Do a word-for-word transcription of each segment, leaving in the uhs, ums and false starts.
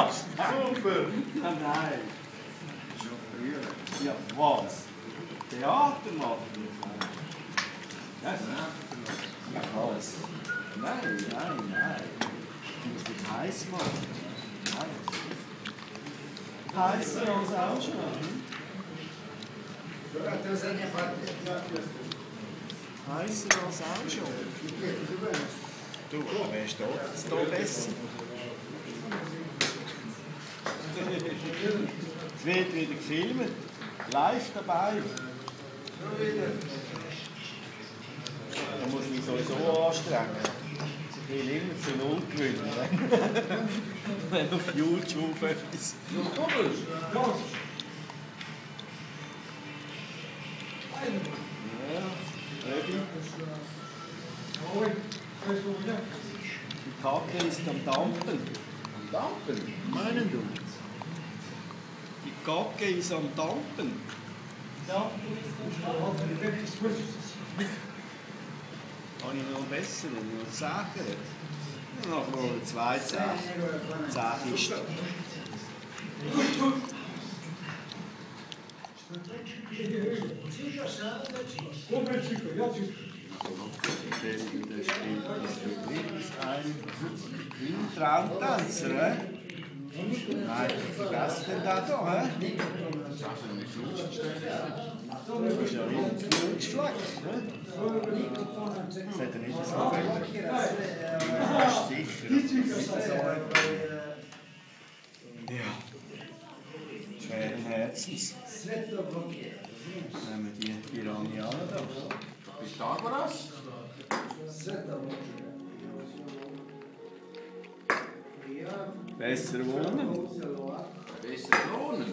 Super! Ah, nein. Ja, was? Theater machen? Ja, was? Nein, nein, nein. Du musst dich heiß machen. Heißer als auch schon. Heißer als auch schon. Du, wer ist da jetzt da besser? Es wird wieder gefilmt. Live dabei. Da muss ich mich sowieso anstrengen. Ich will immer zu Null gewinnen. Wenn auf YouTube etwas. Ja, Rebi. Die Kacke ist am Dampfen. Am Dampfen? Meinen du? Die Kacke ist am Dampfen. Habe ich noch besser, noch Sachen? Noch mal zwei Sachen. Zehn ist. Ein Traumtänzer, hä? Nein, was denn da da, hä? Das ist ja wie ein Knutschfleck, hä? Das hat er nicht so viel. Das ist sicher. Ja. Schweren Herzens. Nehmen wir die Iranianer da. Pythagoras? Besser wohnen. Besser wohnen.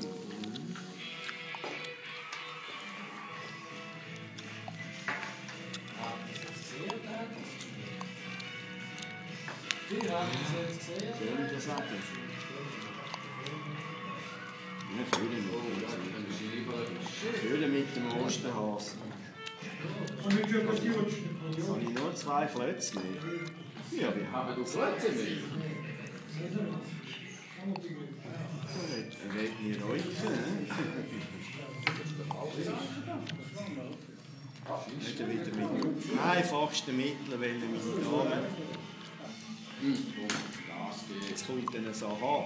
Soll ich das sagen? Ja, viele noch. Viele mit dem Osterhasen. Habe ich nur zwei Klötze mehr? Ja, wir haben du Klötze mehr? Er wird mir räuchern, ne? Nicht wieder mit dem einfachsten Mittel, weil meine Damen. Jetzt kommt dann ein Aha.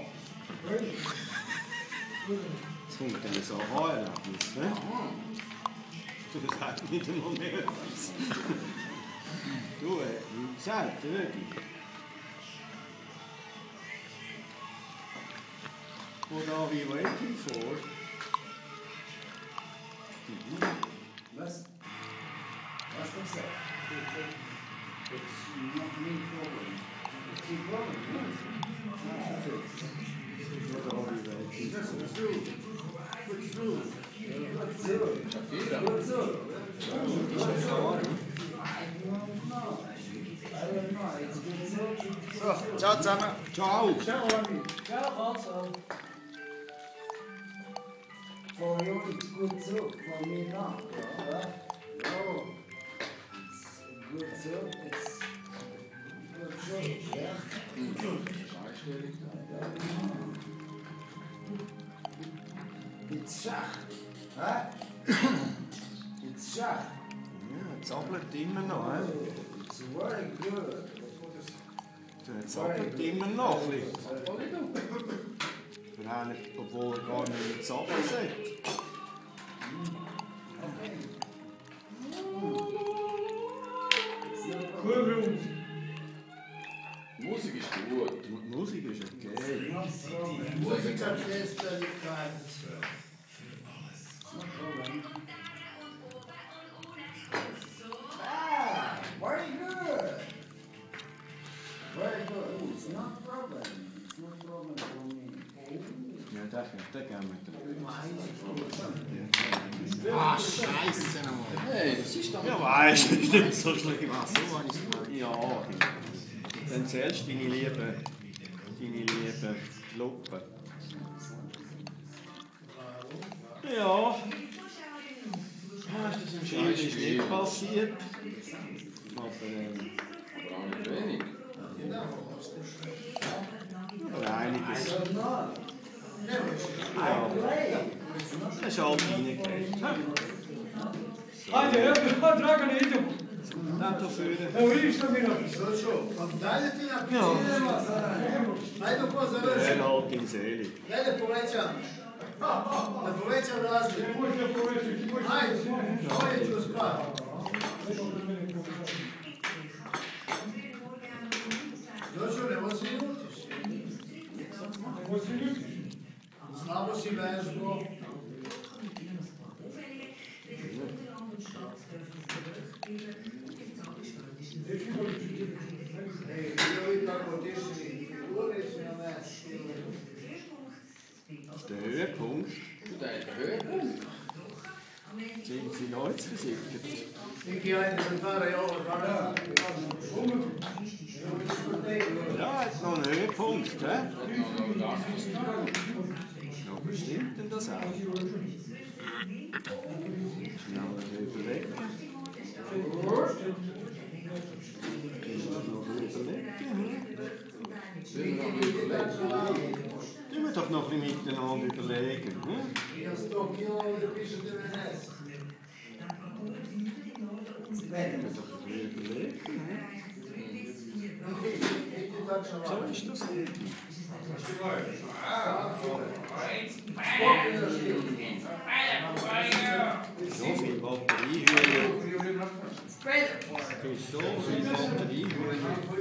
Jetzt kommt dann ein Aha-Erlebnis, ne? Du sagst nicht einmal mehr etwas. Du, wie gesagt, wirklich. Oder wie waiting for? Was? Was ist das? It's not me problem. It's your problem, no? Oder wie waiting for? So, ciao zusammen. Ciao! Ciao, Ciao, also. For you, it's good soup. For me, not. Yeah? Oh, it's good soup. It's good soup, yeah? It's Schach. Huh? It's Schach. Ja, es zappelt immer noch, hä? It's very good. Es zappelt immer noch ein bisschen. Obwohl er gar nicht mehr zappeln sollte. Die Musik ist gut. Die Musik ist okay. Musik hat Feststelligkeit. Ah, very good. Very good. It's not a problem. It's not a problem for me. Ja, das gehen wir mit Ah, Scheiße nochmal. Hey, das ist doch. Ja, weißt du, das ist nicht so schlimm. Ah, so habe ich es gemeint. Ja, dann zählst du deine lieben, deine lieben Luppen. Ja. Das im Ski ist nicht passiert. Aber, ähm, Aber auch nicht wenig. Nein, einiges. No. Ja, das ist halt reingelegt. Hajde, ja bih Dragane, idemo. Dann da führen. Evo vidiš što mi radiš. Dalje ti na Ajde ko završi. Ja, halt in Seele. Ajde povećam. Da povećam razliku. Možda povećati, možda Ajde, bolje ću spati. Dođu, nemoj se ljutiš. Nemoj se ljutiš. Slabo si vežbo. Ej, vidio kako tišni figure su na mestu. Der Höhepunkt. Du, der Höhepunkt. Sind Sie neuzversichert? Ich gehe ein paar Jahre. Ja, hat noch einen Höhepunkt, hä? Hat noch das was da. Ja, stimmt denn das auch? Schnell überlegen. Noch überlegen. Tun wir doch noch ein bisschen miteinander überlegen. Hm? Ja, sto Kilometer piše devedeset. Tun wir doch ein bisschen überlegen. Hm? So ist das nicht. So viel Batteriehöhe. Für so viel Batteriehöhe.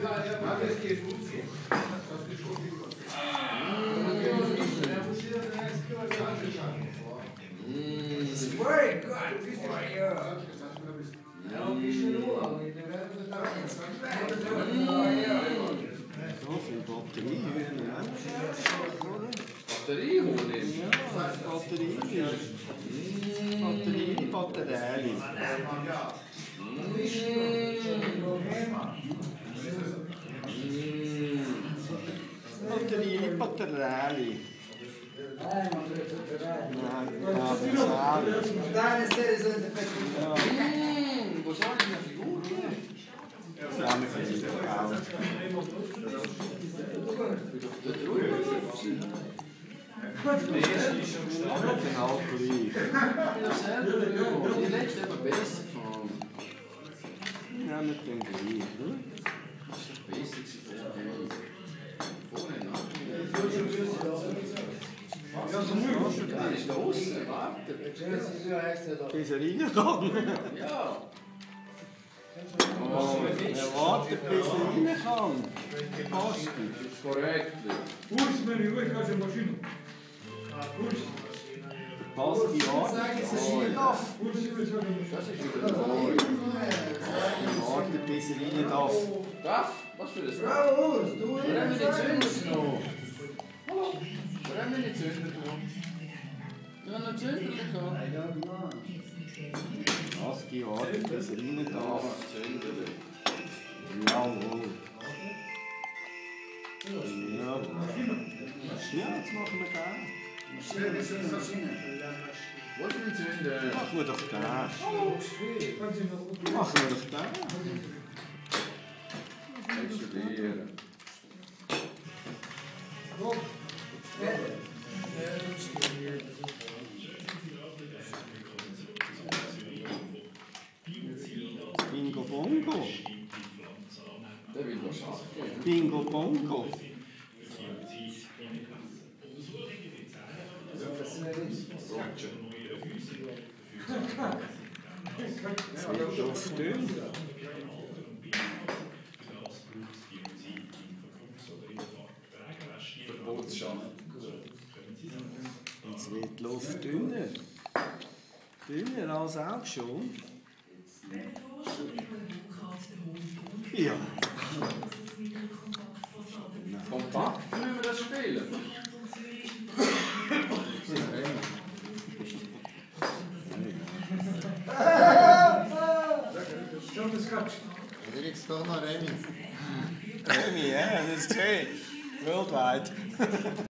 Very good for you. So viel Batteriehöhe. Batterie holen. Ja, Batterie. Batterie, Batterie. Batterie, Batterie. Deine Serie sind die Ja, Wo soll ich eine Figur? ja, wir verlieren auch. Der drüber. Genau gleich. Die letzte aber besser gefahren. Ja, mit dem gleich. Hm? Das ist doch besser gewesen vorher. Vorher nachher. Ja sam uvijek. Ja, ist da außen, warte. Ist er reingegangen? Ja. Oh, er wartet, bis er rein kann. Passt. Korrekt. Kurs meni uvijek kaže mašinu. Kurs. Passt die wartet, bis er rein darf. Kurs uvijek kaže mašinu. Das ist wieder der Mooi. Er wartet, bis er rein darf. Darf? Was für das? Bravo, du Wo haben wir die Zünder genommen? Hallo? Wo haben wir die Zünder genommen? Wir haben noch Zünder bekommen. Passt die wartet, bis er rein darf. Zünder. Jawohl. Ja. Ja, jetzt machen wir den. Wo ist die Zünder? Machen wir doch den. Machen wir doch den. Nicht studieren. Bingo Bongo. Der will was Schach geben. Bingo Bongo. Es wird oft dünn. Verbotsschach. Es wird die Luft dünner. Dünner als auch schon. Ja. Kompakt können wir das spielen. Što te skače? Direkt doch noch Remis. Remi, ja, das ist schön. Worldwide.